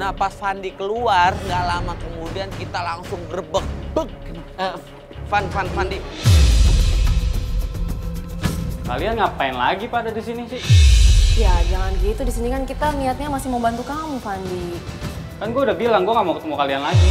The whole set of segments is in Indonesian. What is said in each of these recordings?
Nah pas Fandi keluar, nggak lama kemudian kita langsung gerbek. Fandi. Kalian ngapain lagi pada di sini sih? Ya jangan gitu, di sini kan kita niatnya masih mau bantu kamu, Fandi. Kan gue udah bilang gue nggak mau ketemu kalian lagi.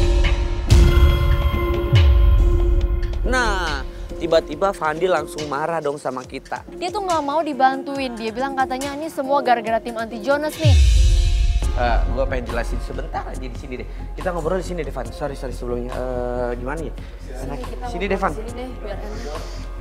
Nah, tiba-tiba Fandi langsung marah dong sama kita. Dia tuh nggak mau dibantuin, dia bilang katanya ini semua gara-gara tim anti Jonas nih. Gue pengen jelasin sebentar aja di sini deh. Kita ngobrol di sini deh, Van. Sorry sebelumnya. Gimana ya? Sini deh, Van. Sini deh, biar enak.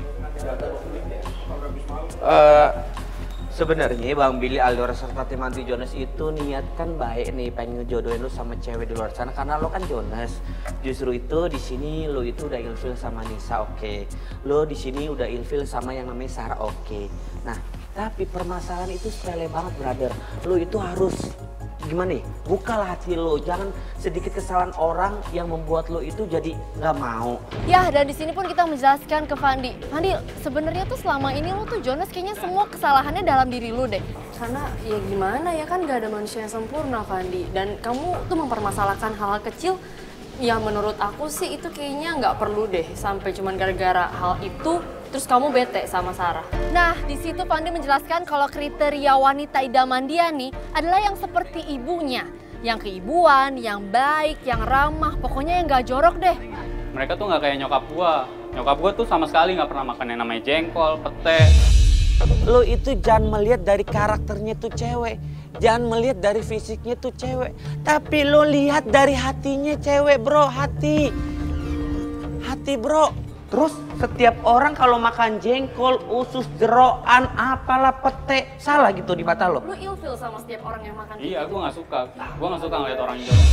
Sebenarnya Bang Billy, Aldora serta tim anti Jonas itu niat kan baik nih, pengen ngejodohin lu sama cewek di luar sana karena lo kan Jonas. Justru itu di sini lo itu udah ilfil sama Nisa, oke. Lo di sini udah ilfil sama yang namanya Sarah, oke. Nah, tapi permasalahan itu sepele banget, brother. Lo itu harus gimana nih? Bukalah hati lo, jangan sedikit kesalahan orang yang membuat lo itu jadi nggak mau. Ya, dan di sini pun kita menjelaskan ke Fandi. Fandi, sebenarnya tuh selama ini lo tuh Jonas kayaknya semua kesalahannya dalam diri lo deh. Karena ya gimana ya, kan gak ada manusia yang sempurna, Fandi. Dan kamu tuh mempermasalahkan hal-hal kecil, ya menurut aku sih itu kayaknya nggak perlu deh. Sampai cuman gara-gara hal itu, terus kamu bete sama Sarah. Nah, di situ Fandi menjelaskan kalau kriteria wanita idaman dia nih adalah yang seperti ibunya. Yang keibuan, yang baik, yang ramah, pokoknya yang gak jorok deh. Mereka tuh nggak kayak nyokap gua. Nyokap gua tuh sama sekali nggak pernah makan yang namanya jengkol, pete. Lo itu jangan melihat dari karakternya tuh cewek. Jangan melihat dari fisiknya tuh cewek. Tapi lo lihat dari hatinya cewek, bro. Hati bro. Terus setiap orang kalau makan jengkol, usus, jeroan, apalah pete, salah gitu di mata lo? Lu ilfil sama setiap orang yang makan. Iya, gua nggak suka. Gua nggak suka ngeliat orang jorok.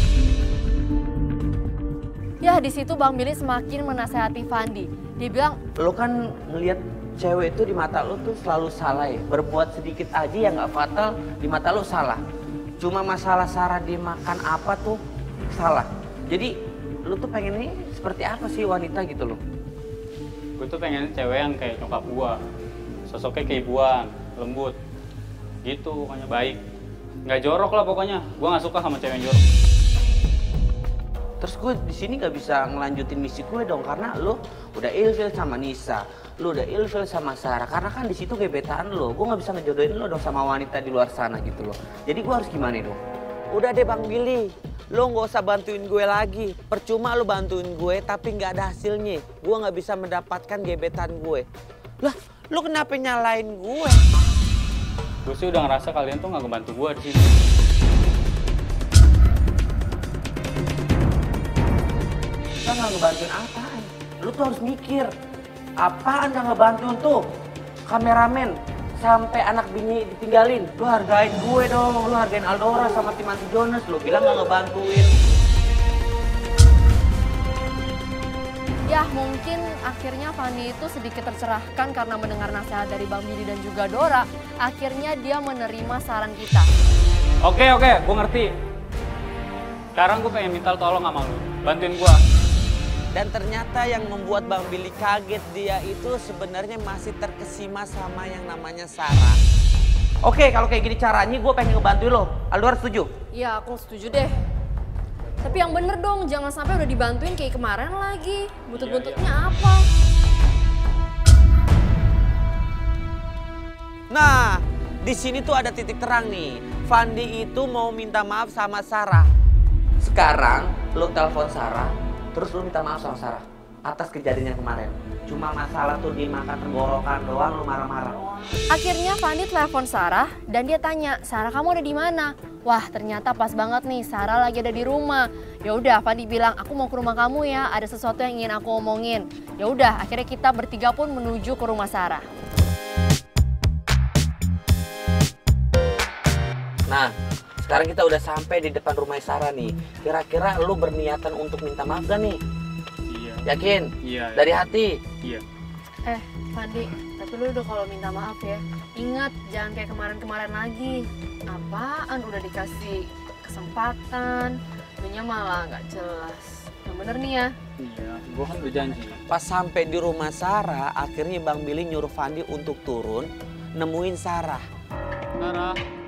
Ya, di situ Bang Billy semakin menasehati Fandi. Dia bilang, Lo kan ngelihat cewek itu di mata lo tuh selalu salah ya. Berbuat sedikit aja yang nggak fatal, di mata lo salah. Cuma masalah Sarah dia makan apa tuh salah. Jadi lo tuh pengen nih seperti apa sih wanita gitu loh? Gue tuh pengen cewek yang kayak nyokap gua. Sosoknya keibuan, lembut. Gitu, pokoknya baik. Nggak jorok lah pokoknya. Gua nggak suka sama cewek yang jorok. Terus gue di sini nggak bisa ngelanjutin misi gue dong karena lo udah ilfil sama Nisa, lo udah ilfil sama Sarah karena kan di situ gebetan lo. Gue nggak bisa ngejodohin lo dong sama wanita di luar sana gitu loh. Jadi gue harus gimana dong? Udah deh Bang Billy, lo nggak usah bantuin gue lagi. Percuma lo bantuin gue tapi nggak ada hasilnya. Gue nggak bisa mendapatkan gebetan gue. Lah, lo kenapa nyalain gue? Gue sih udah ngerasa kalian tuh nggak ngebantu gua di sini. Kita nggak ngebantuin apaan? Lu tuh harus mikir, apaan nggak ngebantuin tuh? Kameramen, sampai anak bini ditinggalin. Lu hargain gue dong, lu hargain Aldora sama tim anti Jonas. Lu bilang nggak ngebantuin. ya mungkin akhirnya Fandi itu sedikit tercerahkan karena mendengar nasihat dari Bang Billy dan juga Dora. Akhirnya dia menerima saran kita. Oke, gue ngerti. Sekarang gue pengen minta tolong sama lu. Bantuin gue. Dan ternyata yang membuat Bang Billy kaget dia itu sebenarnya masih terkesima sama yang namanya Sarah. Oke, kalau kayak gini caranya gue pengen ngebantuin lo. Aldora setuju? Iya, aku setuju deh. Tapi yang bener dong, jangan sampai udah dibantuin kayak kemarin lagi. Buntut-buntutnya apa? Nah, di sini tuh ada titik terang nih. Fandi itu mau minta maaf sama Sarah. Sekarang lo telepon Sarah. Terus lu minta maaf sama Sarah atas kejadian yang kemarin. Cuma masalah tuh dimakan tenggorokan doang lu marah-marah. Akhirnya Fandi telepon Sarah dan dia tanya, Sarah kamu ada di mana? Wah ternyata pas banget nih, Sarah lagi ada di rumah. Ya udah, Fandi bilang aku mau ke rumah kamu ya, ada sesuatu yang ingin aku omongin. Ya udah, akhirnya kita bertiga pun menuju ke rumah Sarah. Nah, sekarang kita udah sampai di depan rumah Sarah nih. Kira-kira lu berniatan untuk minta maaf gak nih? Iya. Yakin? Iya. Dari hati? Iya. Fandi, tapi lu udah kalau minta maaf ya, ingat jangan kayak kemarin-kemarin lagi. Apaan udah dikasih kesempatan, dunia malah nggak jelas. Yang bener nih ya. Iya, gue kan udah janji. Pas sampai di rumah Sarah, akhirnya Bang Billy nyuruh Fandi untuk turun nemuin Sarah. Sarah.